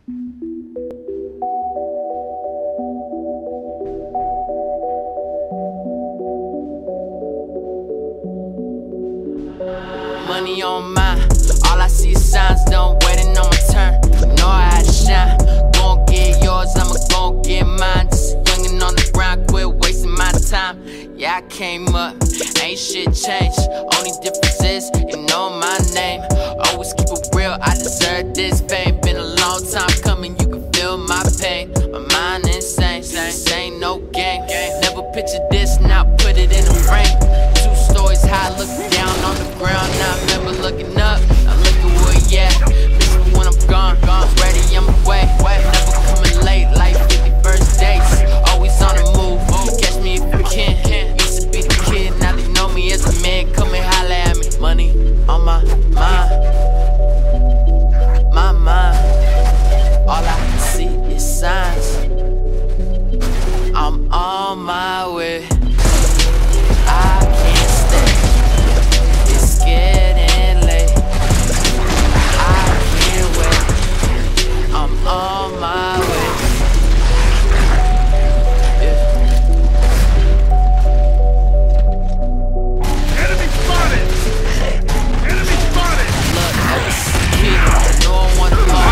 Money on mine, all I see is signs, done waiting on my turn. You know I had to shine, gon' get yours, I'ma gon' get mine. Just a youngin' on the grind, quit wasting my time. Yeah, I came up, ain't shit changed. Only difference is, you know my name. Always keep it real, I deserve this fame. Been a long time coming, you can feel my pain. My mind insane, this ain't no game. Never pictured this, now put it in a frame. 2 stories high, look down on the ground. Now I remember looking up, I look at where you at. Miss me when I'm gone, ready, I'm away. Never coming late, like 51st dates. Always on the move, catch me if you can. Used to be the kid, now they know me as a man. Come and holla at me. Money on my mind, my mind. All I see is signs. I'm on my way. I can't stay. It's getting late. I can't wait. I'm on my way. Yeah. Enemy spotted! Enemy spotted! Look, ever since a kid, I know I wanna go.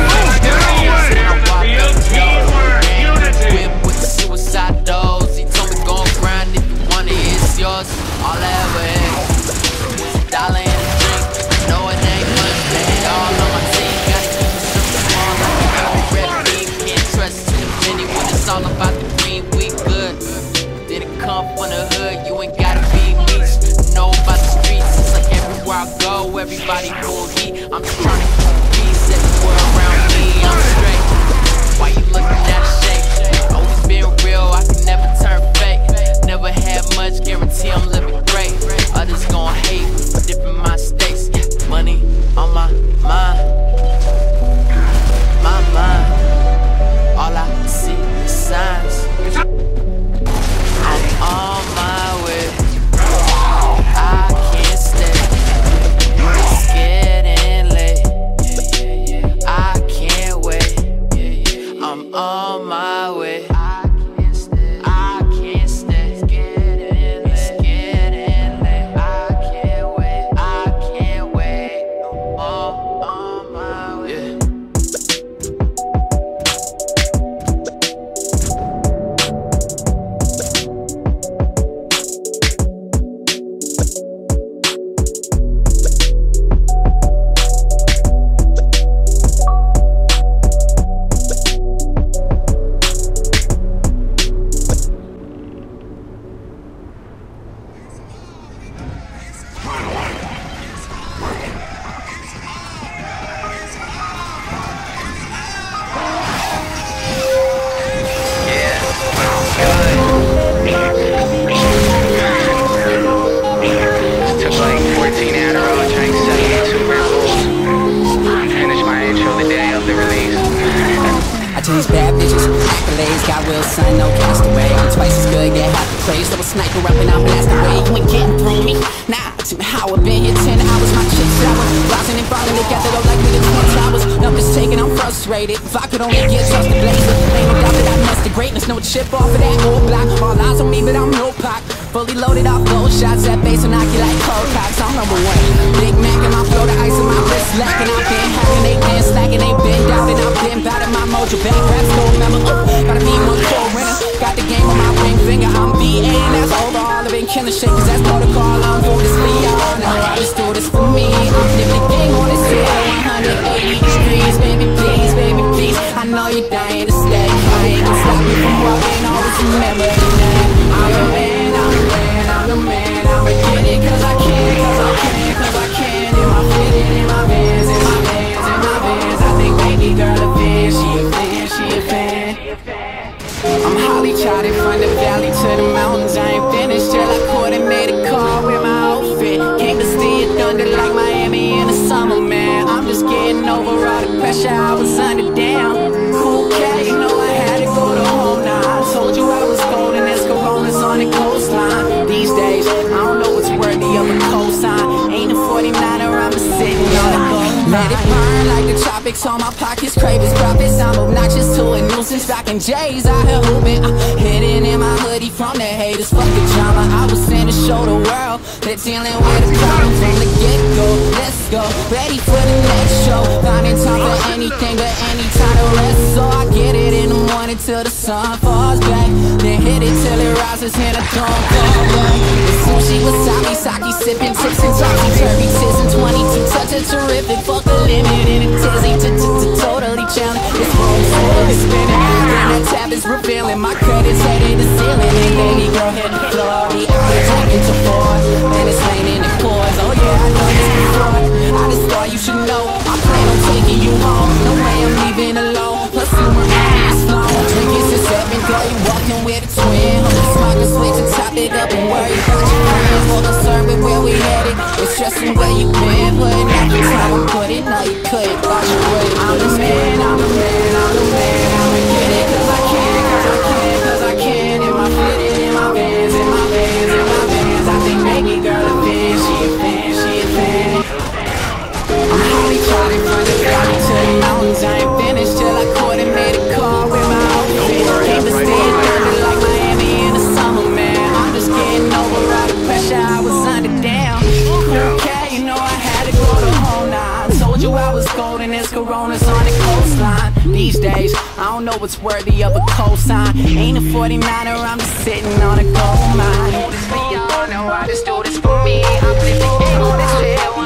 Whip with the suicide doors. He told me go and grind if you want it, it's yours. All I ever had was a dollar and a drink. No, it ain't much, man. It all on my team. Gotta keep it simple, small like a red beam. Can't trust too many when it's all about the green. We good. Did it come from the hood? You ain't gotta be me. Know about the streets. It's like everywhere I go, everybody full heat. I'm just trying to keep peace everywhere around me. I'm straight. Why you looking at a shake? Always been real, I can never turn fake. Never had much, guarantee I'm living great. Others gon' hate for different mistakes. Money on my mind, my mind. All I see is signs. I'm on my way. I can't stay. It's getting late. I can't wait. I'm on my way. I can't stay. I can't stay. It's getting late. I can't wait. I can't wait. I'm on my way. Yeah. Took like 14 Adderall, drank 72 Red Bulls. Finished my intro the day of the release. I chase bad bitches, accolades, got will, son, no castaway. I'm twice as good, get half the praise. Double sniper up and I'm blast away. You ain't getting through me. Nah, how I've been here 10 hours, my chick sour. Rising and falling together, don't like me to 10 towers. Numbers taken, I'm frustrated. If I could only get trust the blazer. Ain't no doubt that I must the greatness, no chip off of that old block. All eyes on me, but I'm no Pac. Fully loaded off gold shots, that bass will knock you like cold cocks. I'm number 1. Big Mac in my flow, the ice in my wrist lacking. I've been hacking, they been slacking, they been doubting. I've been batting my mojo, back raps, gold member. Gotta be one cold winner. Got the game on my ring finger. I'm VA and that's overall. I've been killing shit, cause that's protocol. I'm doing this for y'all. Now just do this for me. I'm living the game on this hill. 180 degrees, baby, please, baby, please. I know you're dying to stay. I ain't gonna stop you from walking. Always remember the name. I'm the man, I'm the man, I'm the man. I'ma get it cause I can, cause I can, cause I can. In my fitted, in my vans, in my vans, in my vans. I think baby girl a fan, she a fan, she a fan. I'm Holly charted from the valley to the mountains. I ain't finished till I coordinated a car with my outfit. Came to see it thunder like Miami in the summer, man. I'm just getting over all the pressure I was under. Damn, okay, you know I had to go to home now. I told you I was cold and there's Coronas on the coastline. These days, I don't know what's worthy of a cosign. Ain't a 49er, I'm sitting on a gold mine. Let it burn like the tropics. On my pockets, cravings, profits. I'm obnoxious to a nuisance. Rockin' J's out here hooping. Hidden in my hoodie from the haters. Fuck the drama. I was sent to show the world they're dealing with a problem from the get-go. Let's go, ready for the next show. Finding time for anything but any time to rest. So I get it in the morning till the sun falls back. Then hit it till it rises and I don't fall back. It's sushi, wasabi, sake, sipping tips and topsy-turvy tis and 22 touch a terrific. Fuck the limit and a tizzy totally challenge. This room's totally spinning. Then that tab is revealing. My credit's headed to ceiling. And baby girl hit the floor. The hours taking to 4. And it's raining and pours. Oh yeah, I know this before. I just thought you should know I plan on taking you home. No way I'm leaving alone. Plus you were on this flow. Drinking since 7, girl, you walking with a twin. Smoke a switch and top it up and worry about your friends. More concerned with where we headed. It's stressing where you been. Putting out the time and put it. No, you couldn't. Watch your way. I'm the man, I'm the man, I'm the man. I'ma get it cause I can, cause I can, cause I can. In my fitted, in my vans, in my vans, in my vans. I think baby girl a fan, she a fan, she a fan. I'm only trying from the valley to the mountains. I ain't finished till I coordinate a car with my outfit. Came to stay in London like Miami in the summer, man. I'm just getting over all the pressure I was under. Damn, okay, you know I had to go to home now. I told you I was golden, there's coronas on the coastline. These days, I don't know what's worthy of a cosign. Ain't a 49er, I'm just sitting on a gold mine. Do this for y'all, no, I just do this for me. I'm living on this shit.